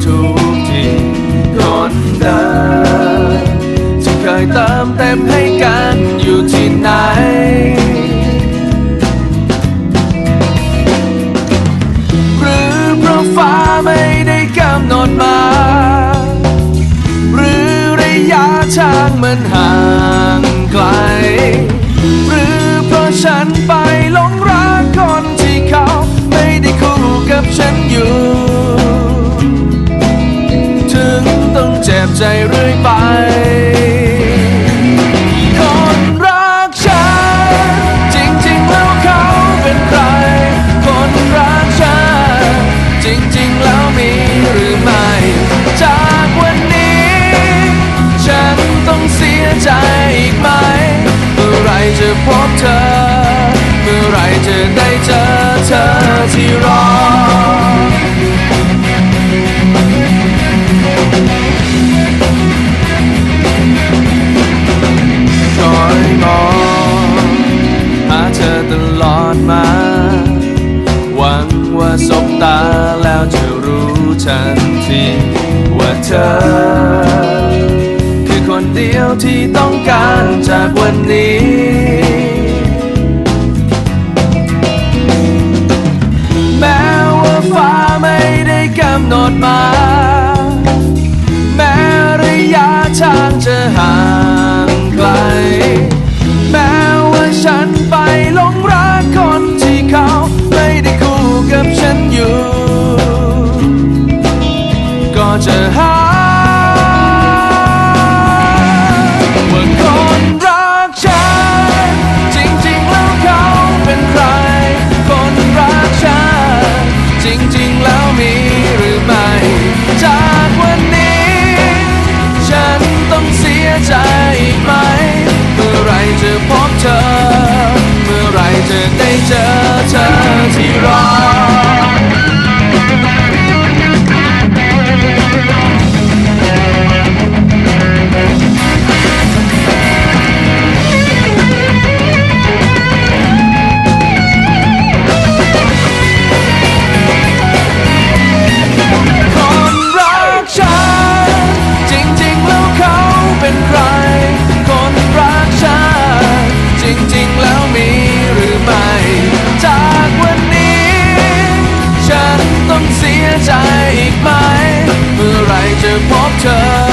ทุกทีคนเดิมที่เคยเติมเต็มให้กันอยู่ที่ไหนหรือเพราะฟ้าไม่ได้กำหนดมาหรือระยะทางมันห่างไกลหรือเพราะฉันไปหลงรักคนที่เขาไม่ได้คู่กับฉันอยู่ถึงต้องเจ็บใจเรื่อยไปคนรักฉันจริงๆแล้วเขาเป็นใครคนรักฉันจริงๆแล้วมีหรือไม่จากวันนี้ฉันต้องเสียใจอีกไหมเมื่อไรจะพบเธอเมื่อไรจะได้เจอเธอที่รอคอยมองหาเธอตลอดมาหวังว่าสบตาแล้วจะรู้ทันทีว่าเธอคือคนเดียวที่ต้องการจากวันนี้แม้ว่าฟ้าไม่ได้กำหนดมาแม้ระยะทางจะห่างไกลแม้ว่าฉันไปหลงรักคนที่เขาไม่ได้คู่กับฉันอยู่ก็จะหาว่าคนรักฉันจริงๆแล้วเขาเป็นใครคนรักฉันจริงๆแล้วมีหรือไม่จากวันนี้ฉันต้องเสียใจอีกไหมเมื่อไรจะพบเธอเมื่อไรจะได้เจอเธอที่รอใจอีกไหมเมื่อไรจะพบเธอ